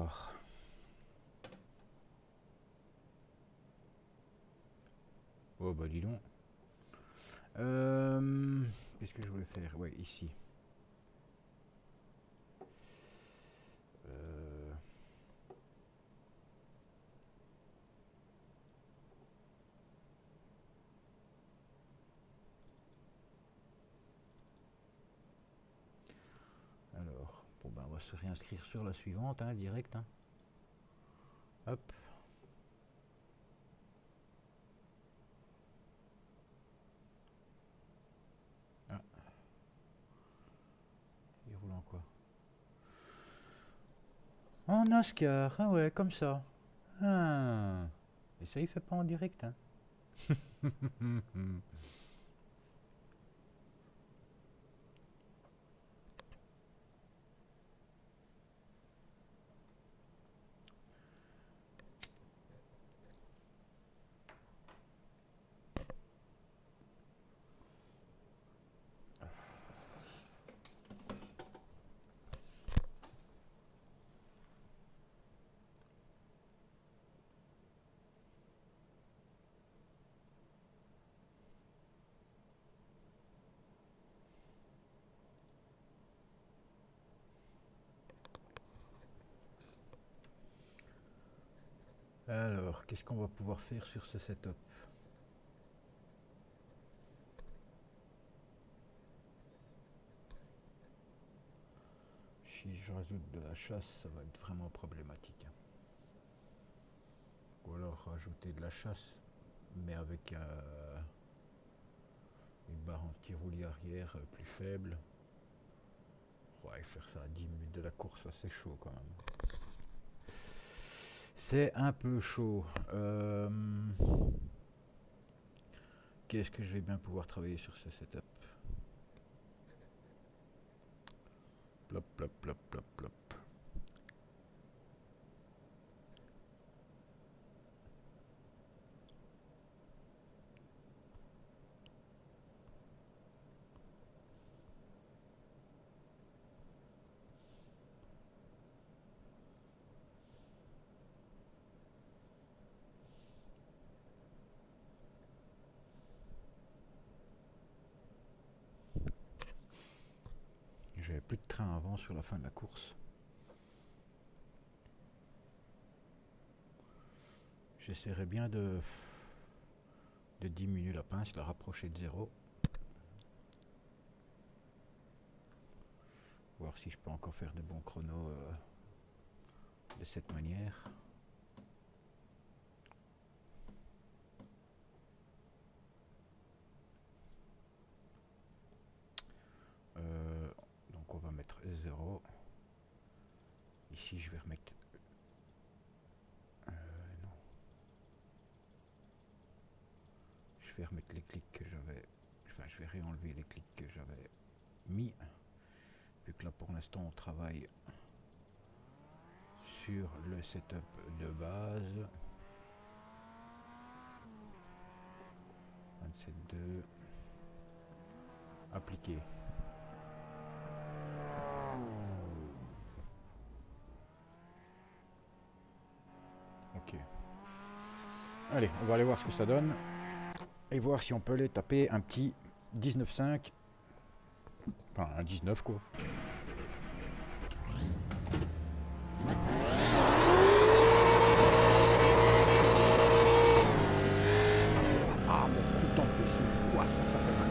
Alors. Oh bah dis donc. Qu'est-ce que je voulais faire? Ouais, ici. Alors, bon ben on va se réinscrire sur la suivante, hein, direct. Hein. Hop. Ah. Il roule en quoi? En Oscar, ah ouais, comme ça. Ah. Et ça il fait pas en direct, hein. Alors, qu'est-ce qu'on va pouvoir faire sur ce setup? Si je rajoute de la chasse, ça va être vraiment problématique. Ou alors rajouter de la chasse, mais avec une barre anti-roulis arrière plus faible. Ouais, faire ça à 10 minutes de la course, c'est chaud quand même. C'est un peu chaud. Qu'est-ce que je vais bien pouvoir travailler sur ce setup? Plop, plop, plop, plop, plop. J'avais plus de train avant sur la fin de la course. J'essaierai bien de diminuer la pince, la rapprocher de 0. Voir si je peux encore faire des bons chronos de cette manière. Donc on va mettre 0. Ici je vais remettre... non. Je vais remettre les clics que j'avais... Enfin je vais réenlever les clics que j'avais mis. Vu que là pour l'instant on travaille sur le setup de base. 27.2. Appliquer. Ok. Allez, on va aller voir ce que ça donne. Et voir si on peut aller taper un petit 19.5. Enfin, un 19 quoi. Ah, mon coup d'empêche. Ouah, ça fait mal.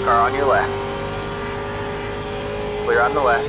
Car on your left. Clear on the left.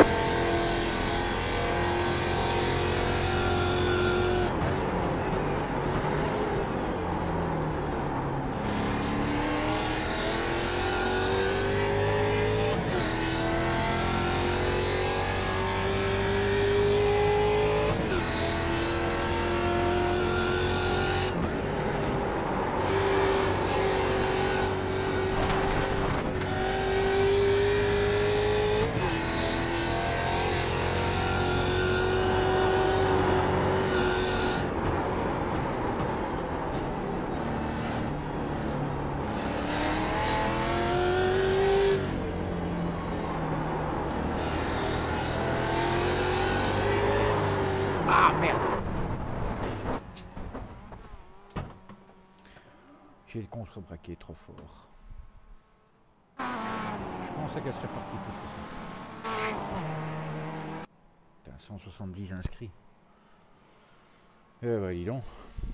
Ah merde! J'ai le contre-braqué trop fort. Je pensais qu'elle serait partie plus que ça. Putain, 170 inscrits. Eh bah dis donc.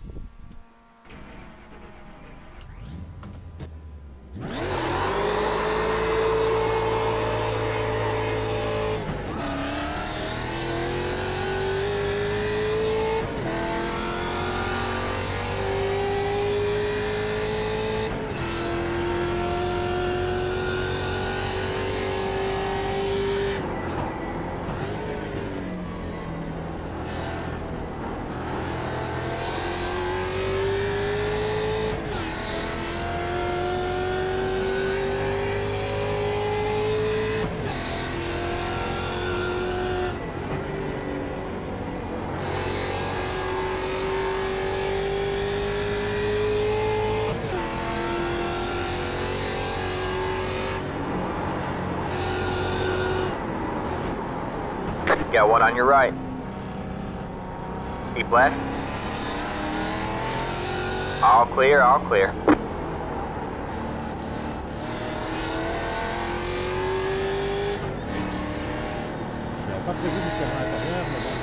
Got one on your right. Keep left. All clear, all clear. J'avais pas prévu de faire à l'intérieur, mais bon.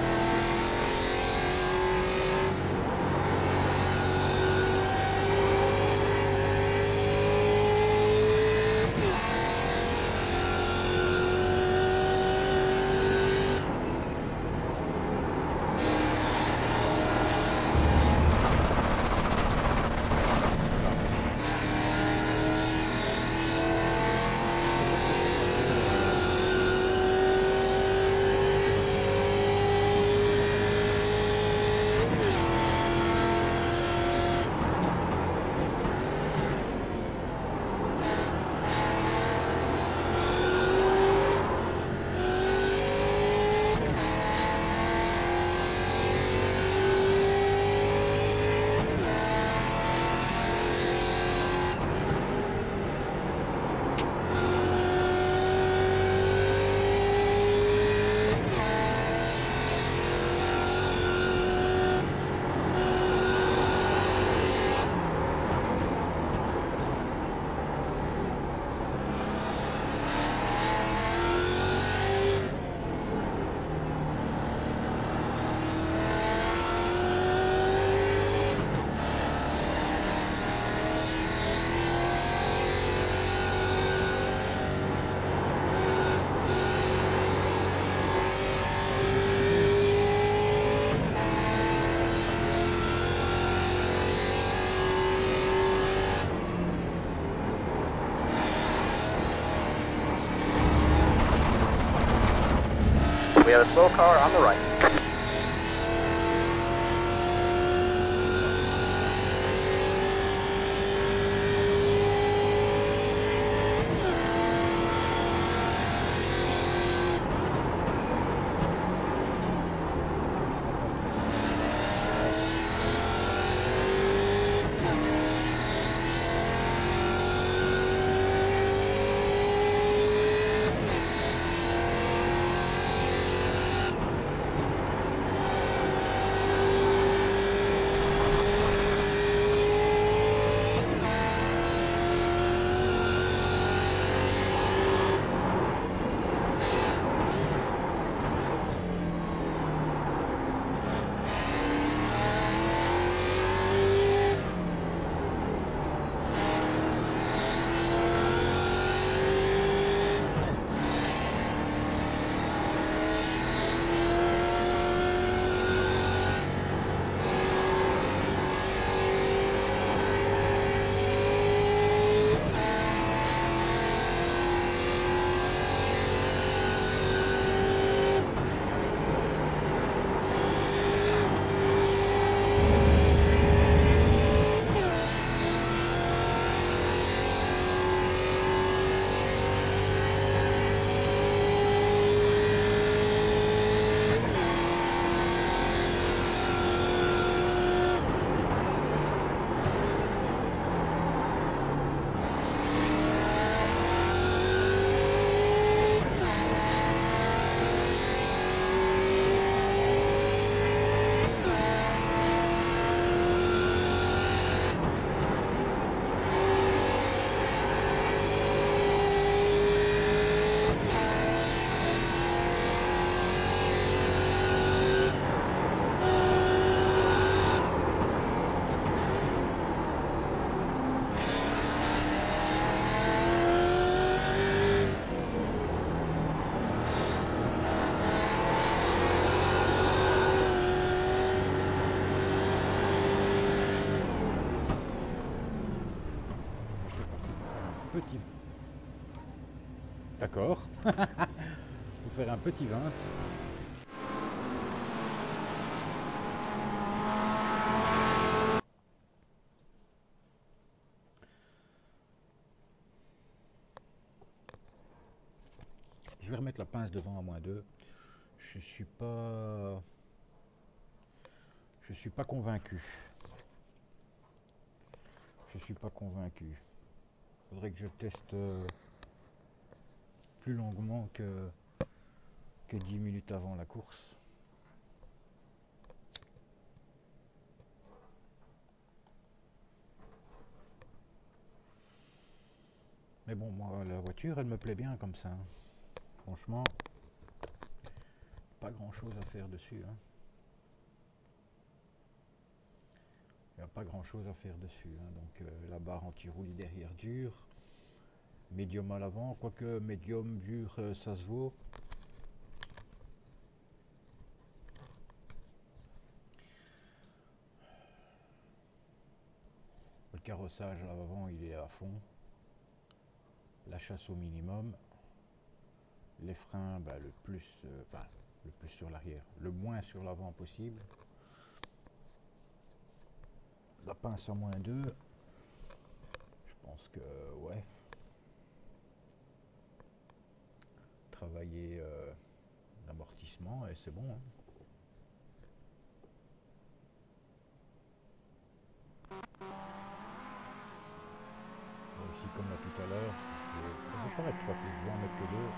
We have a slow car on the right. petit... D'accord. Vous faire un petit 20. Je vais remettre la pince devant à -2. Je suis pas convaincu. Je suis pas convaincu. Faudrait que je teste plus longuement que 10 minutes avant la course. Mais bon, moi, la voiture, elle me plaît bien comme ça. Franchement, pas grand chose à faire dessus. Hein. Il n'y a pas grand chose à faire dessus. Hein. Donc la barre anti-roulis derrière dure. Médium à l'avant, quoique médium dur, ça se vaut. Le carrossage à l'avant, il est à fond. La chasse au minimum. Les freins, bah, le plus sur l'arrière, le moins sur l'avant possible. La pince à -2. Je pense que ouais. Travailler l'amortissement et c'est bon. Hein. Ici, comme là tout à l'heure, je vais pas mettre 3 pieds, je vais en mettre que 2.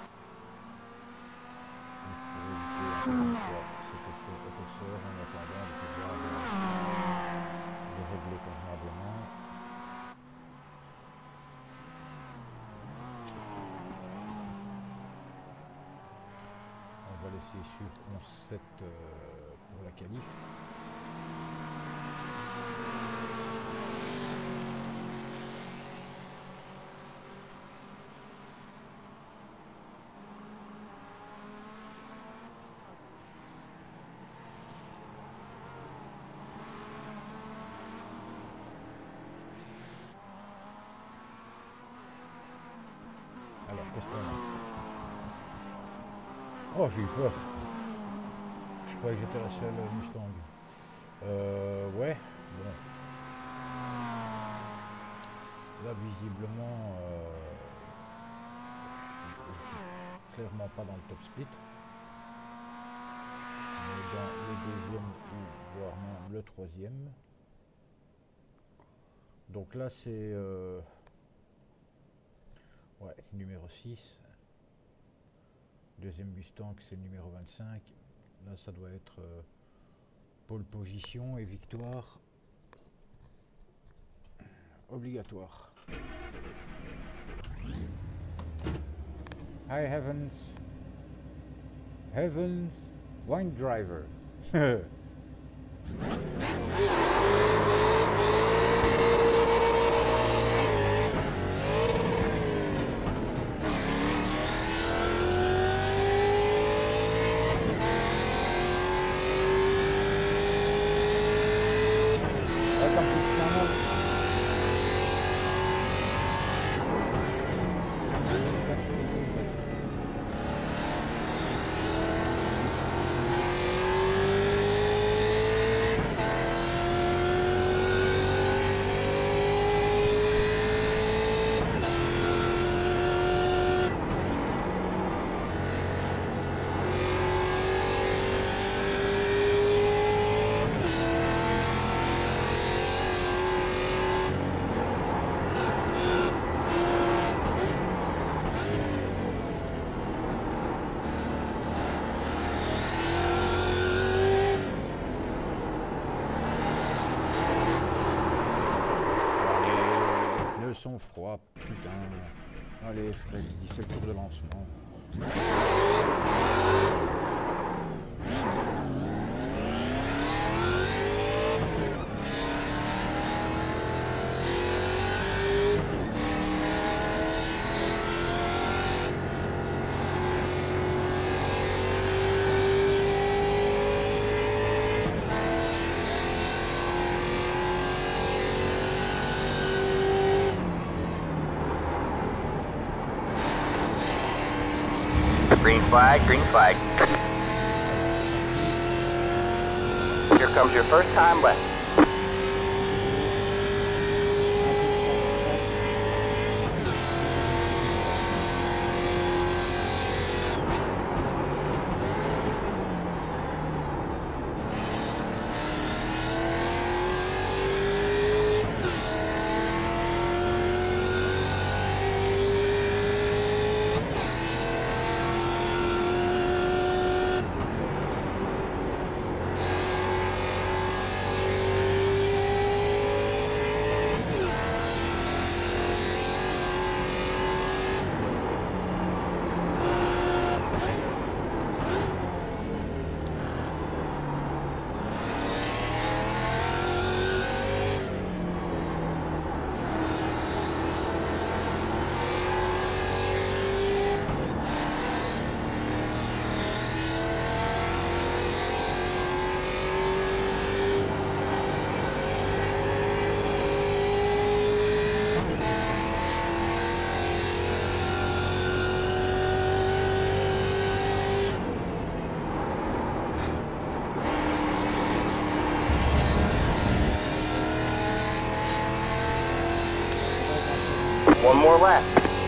Juste pour éviter encore une fois cet effet ressort en attendant de pouvoir le régler convenablement. On va laisser sur 11,7 pour la qualif. Alors, qu'est-ce qu'on a? Oh, j'ai eu peur. Je croyais que j'étais la seule Mustang. Ouais, bon. Là, visiblement, je suis clairement pas dans le top split. Mais dans le deuxième, ou voire même le troisième. Donc là, c'est... ouais, numéro 6. Deuxième Mustang, c'est le numéro 25. Là, ça doit être pole position et victoire obligatoire. Hi Heavens. Heavens, wine driver. Sont froids, putain. Allez Fred, c'est le tour de lancement. Green flag, green flag. Here comes your first time left. One more lap.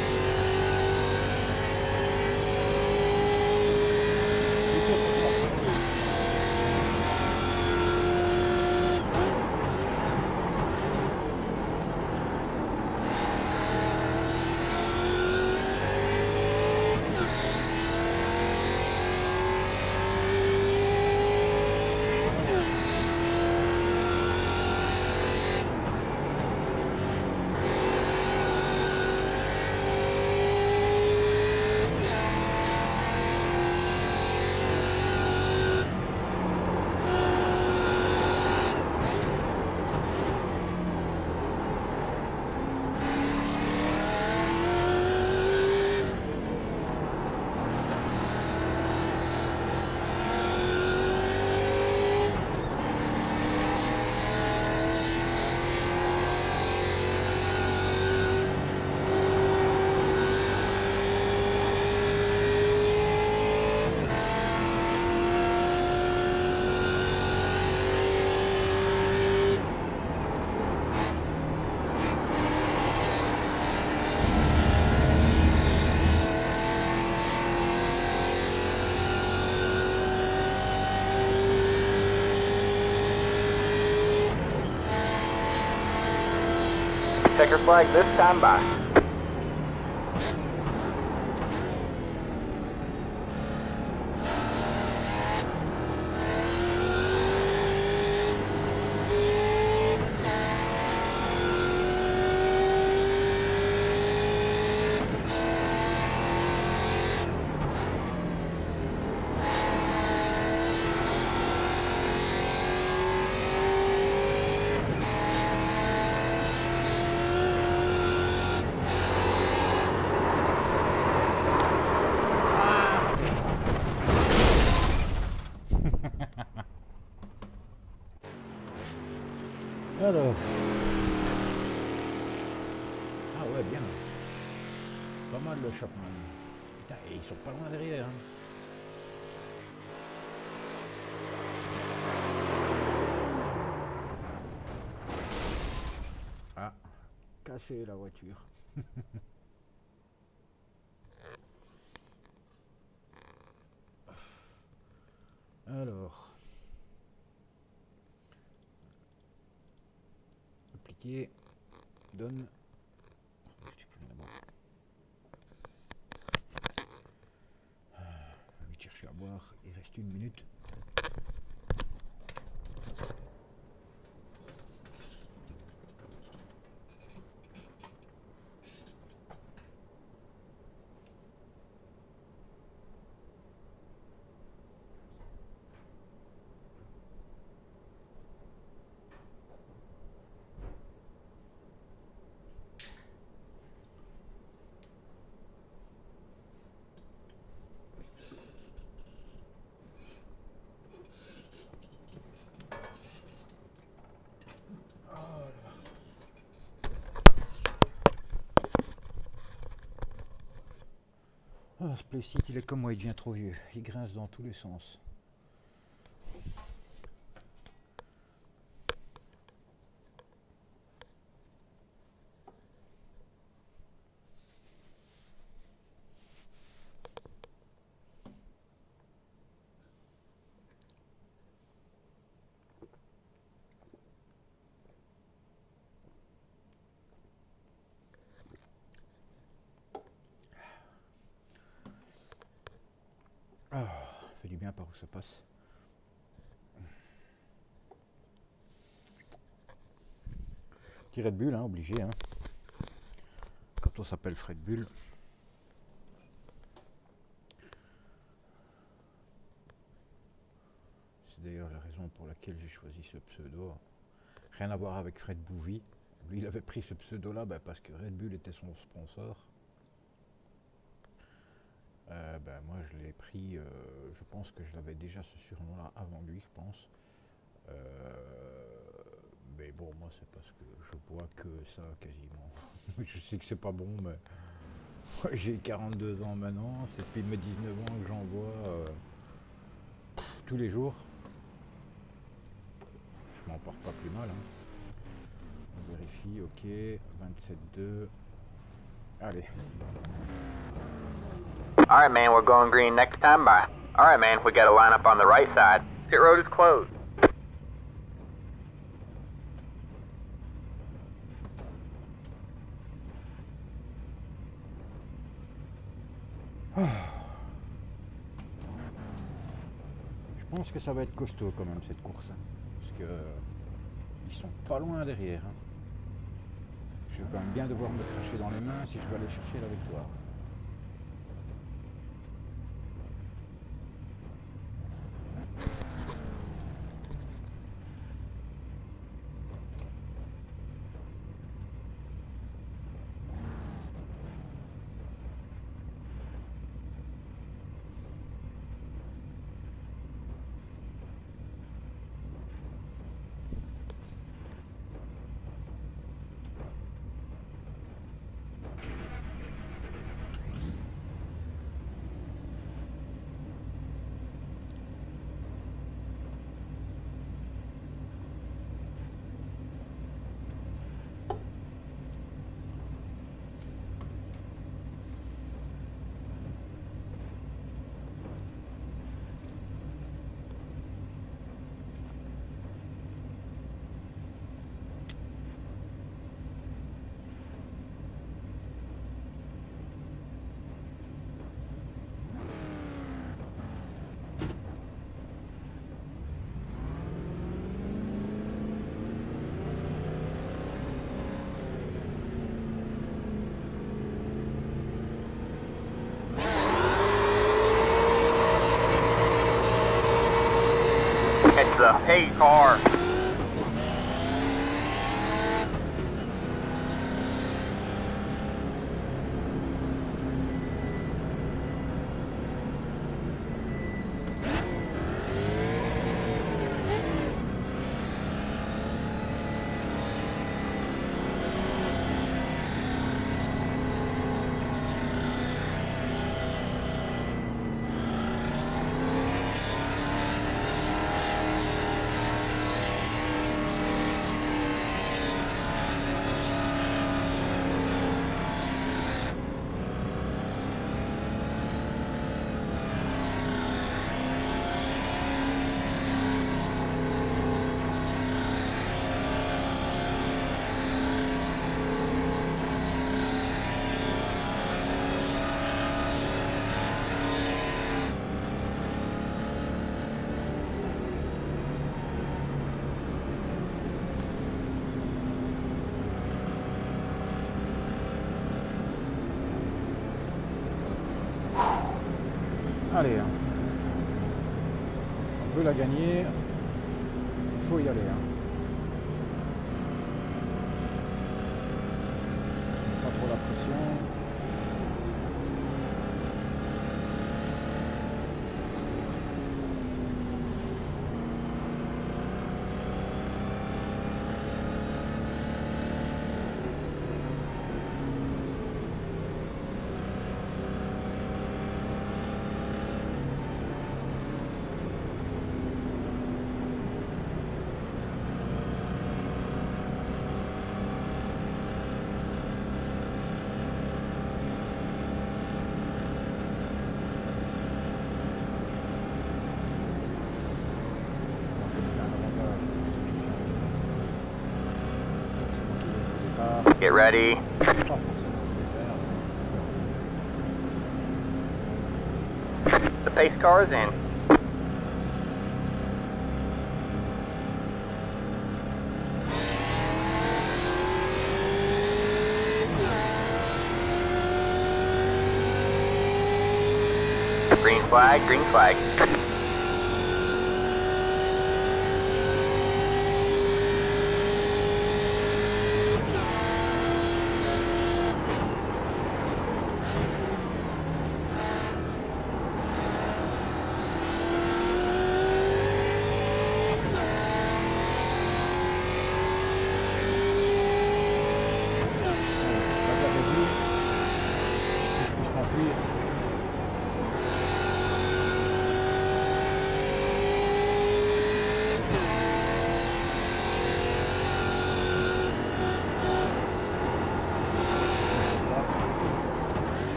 Checker flag this time by. Alors. Ah ouais, bien. Pas mal le Chapman. Putain, et ils sont pas loin derrière. Hein. Ah, cassé la voiture. Alors. Appliquer. Donne. Je vais chercher à boire. Il reste 1 minute. Oh, ce Playseat, il est comme moi, il devient trop vieux. Il grince dans tous les sens. Ah, fait du bien par où ça passe. Petit Red Bull, hein, obligé. Hein. Quand on s'appelle Fred Bull. C'est d'ailleurs la raison pour laquelle j'ai choisi ce pseudo. Rien à voir avec Fred Bouvy. Lui, il avait pris ce pseudo-là parce que Red Bull était son sponsor. Moi, je l'ai pris, je pense que je l'avais déjà ce surnom-là avant lui, je pense. Mais bon, moi, c'est parce que je bois que ça, quasiment. Je sais que c'est pas bon, mais j'ai 42 ans maintenant. C'est depuis mes 19 ans que j'en bois tous les jours. Je m'en porte pas plus mal. Hein. On vérifie, ok, 27,2. Allez. Alright, man, we're going green next time by. Alright, man, we got a line up on the right side. Pit road is closed. Je pense que ça va être costaud quand même cette course. Hein, parce que ils sont pas loin derrière. Hein. Je vais quand même bien devoir me cracher dans les mains si je veux aller chercher la victoire. It's the hay car. Allez, hein. On peut la gagner. Il faut y aller. Hein. Pas trop la pression. Get ready. pas forcément feu vert. The pace car is in. Green flag, green flag.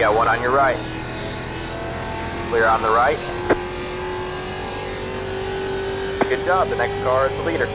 got one on your right. Clear on the right. Good job, the next car is the leader.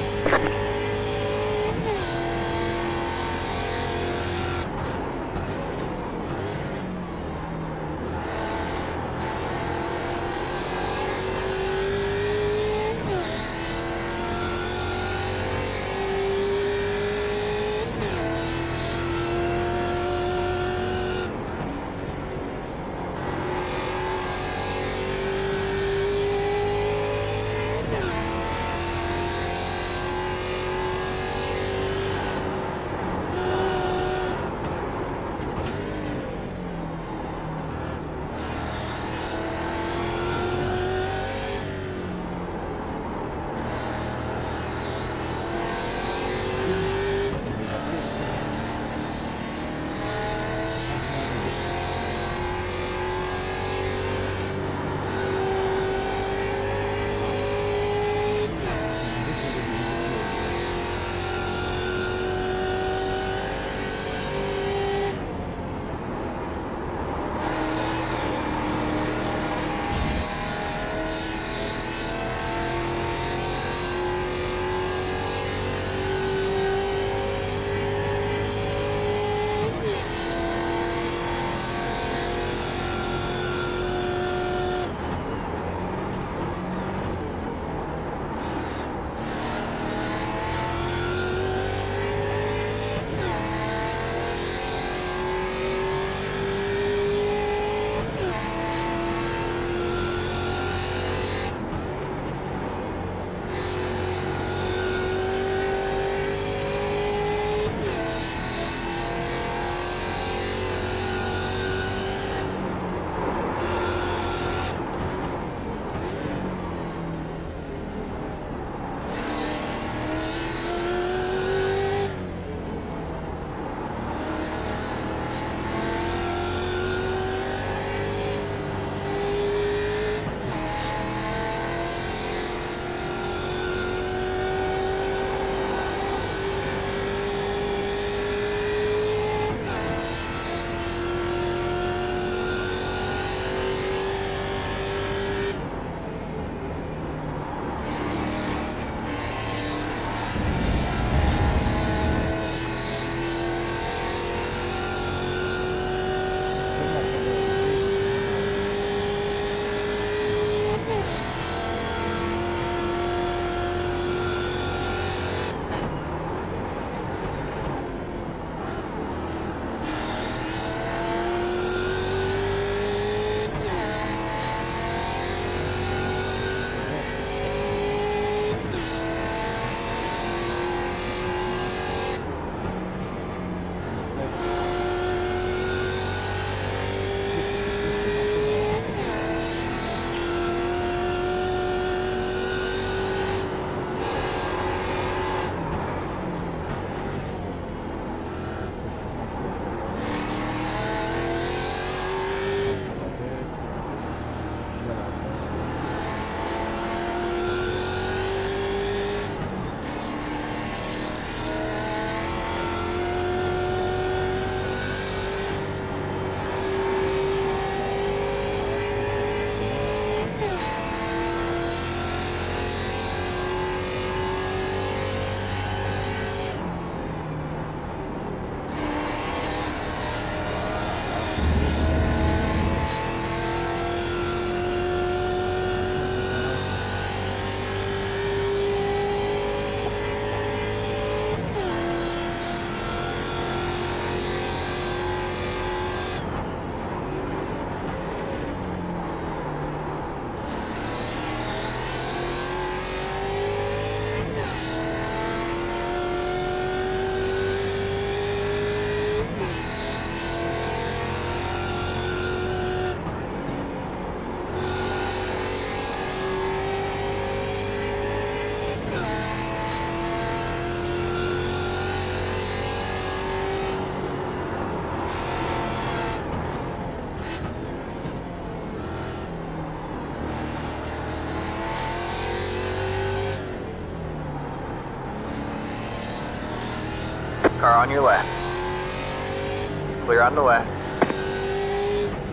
Car on your left. Clear on the left.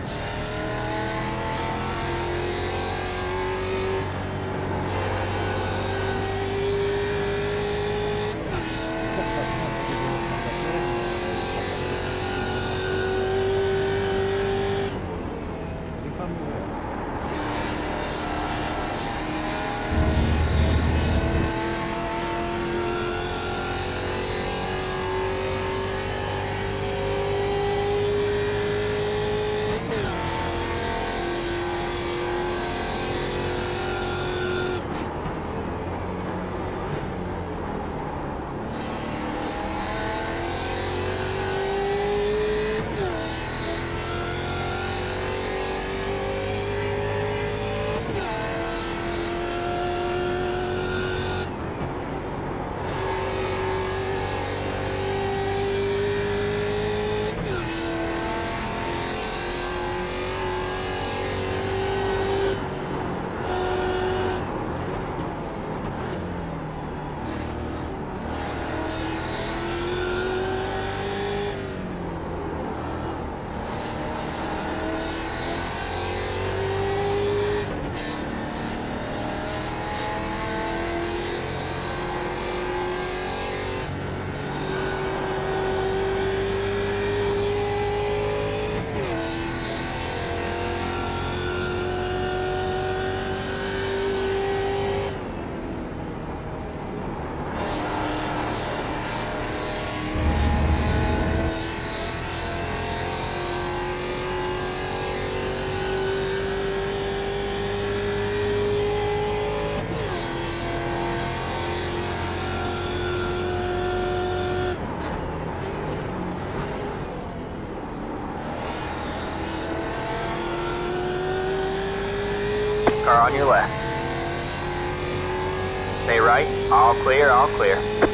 Car on your left. Stay right. All clear, all clear.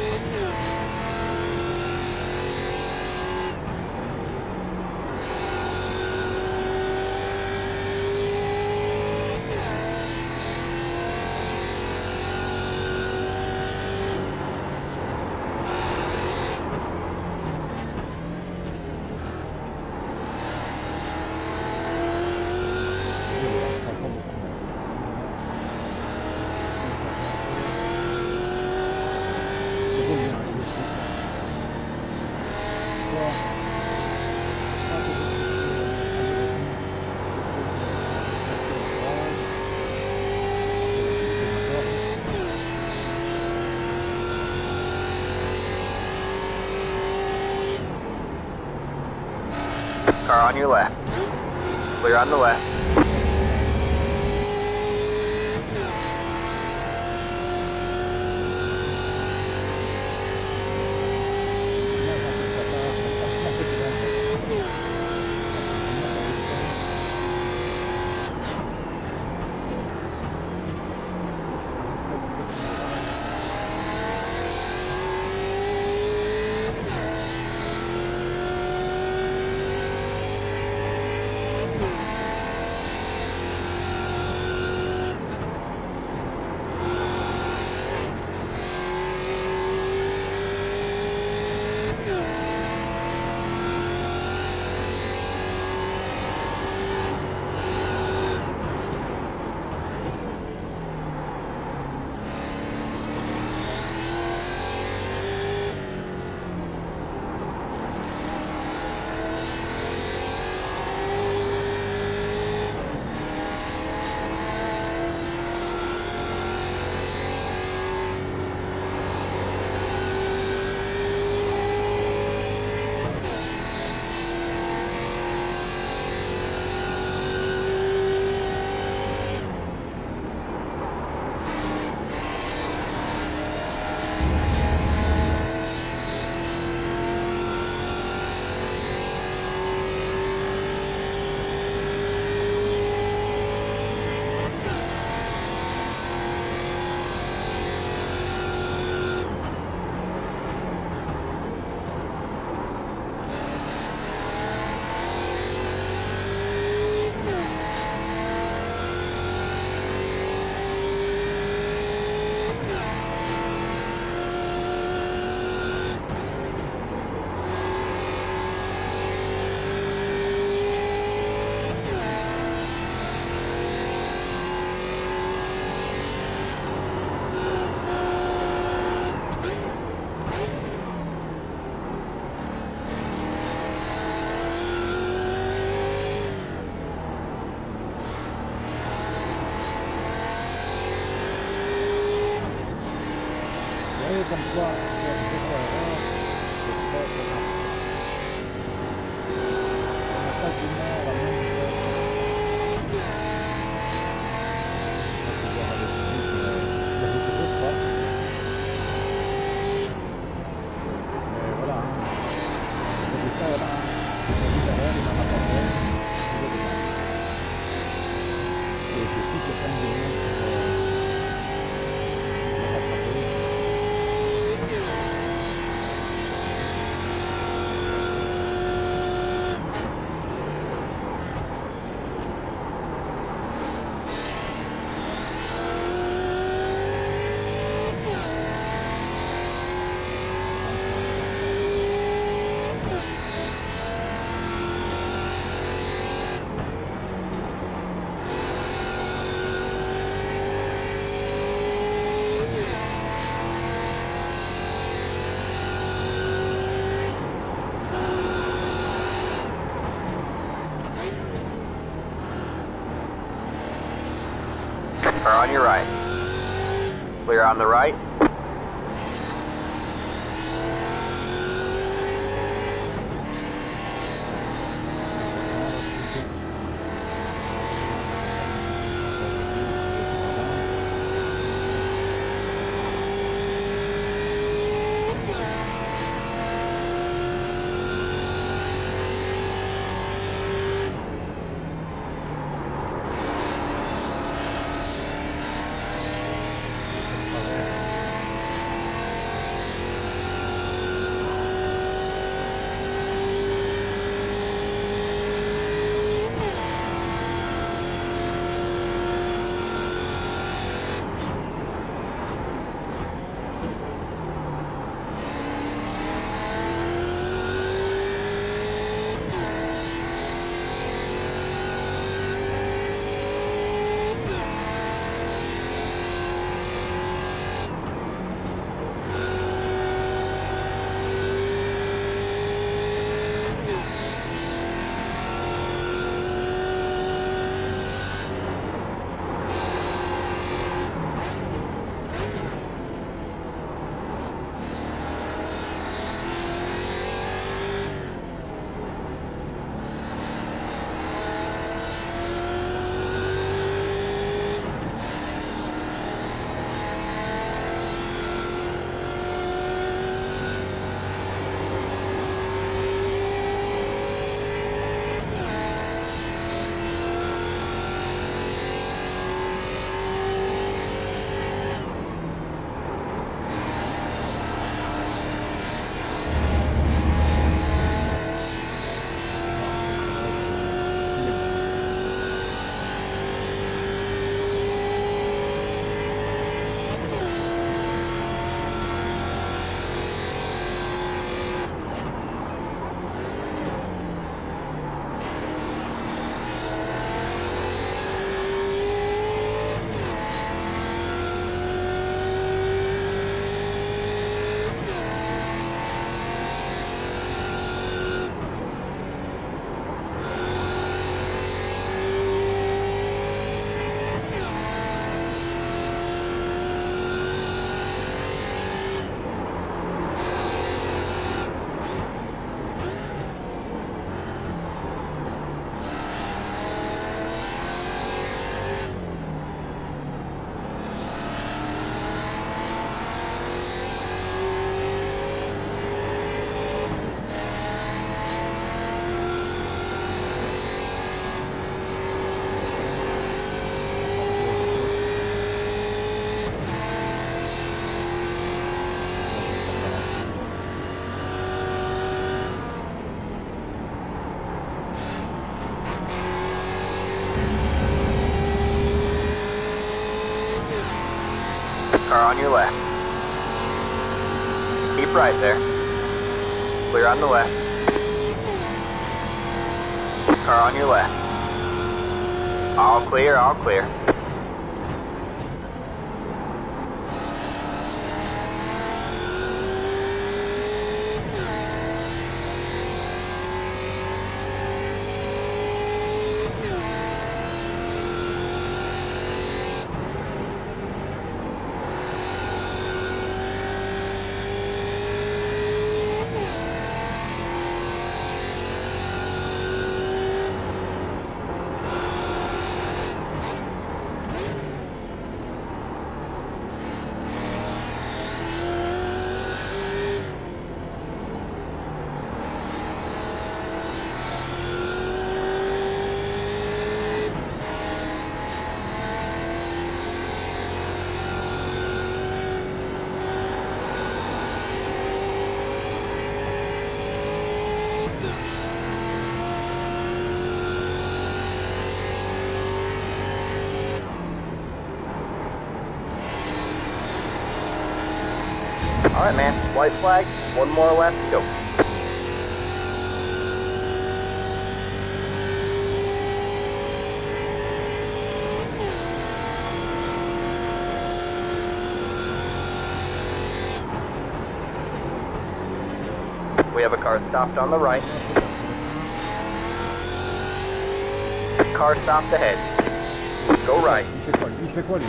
Car on your left. Clear on the left. Comme quoi, faire zéro erreur, c'est très grave. On a quasiment la même vitesse. On va pouvoir aller plus vite, mais je ne pose pas. Mais voilà, le résultat est là. Il y a derrière, il n'en a pas fait. Il est dedans. Et c'est tout le temps de monde pour le rattraper. Car on your right. Clear on the right. Car on your left. Keep right there. Clear on the left. Car on your left. All clear, all clear. Alright, man. White flag. One more left. Go. We have a car stopped on the right. Car stopped ahead. Go right. Il fait quoi lui?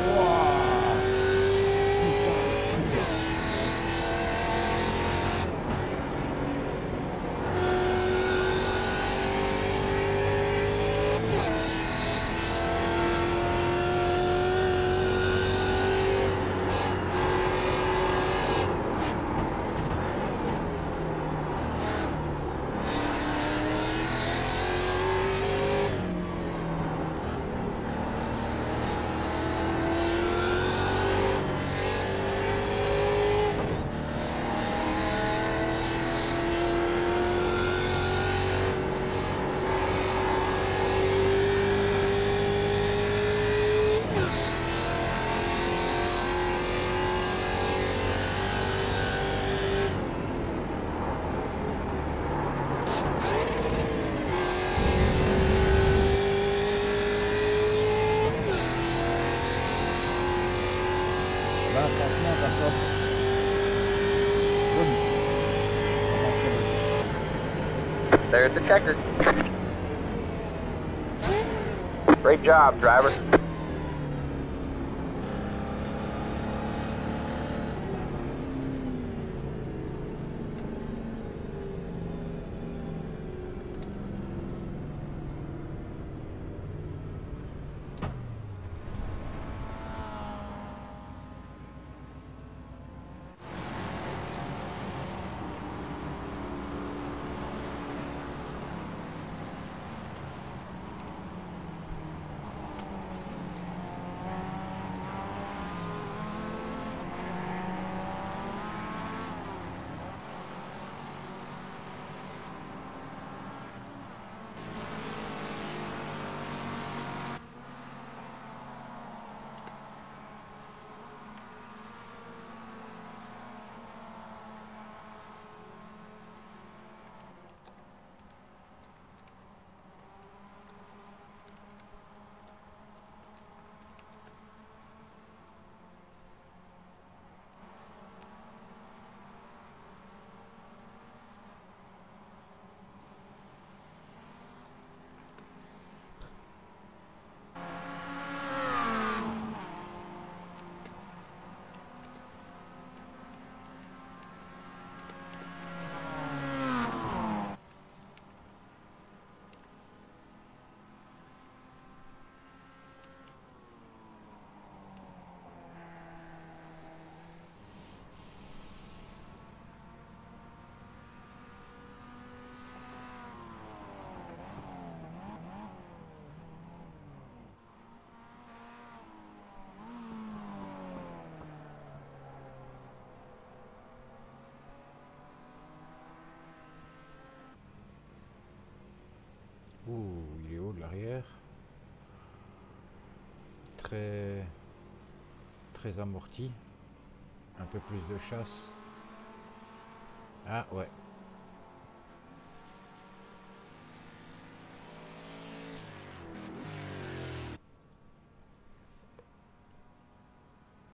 Là, franchement, d'accord. There's the checker. Great job, driver. Ouh, il est haut de l'arrière. Très très amorti. Un peu plus de chasse. Ah ouais,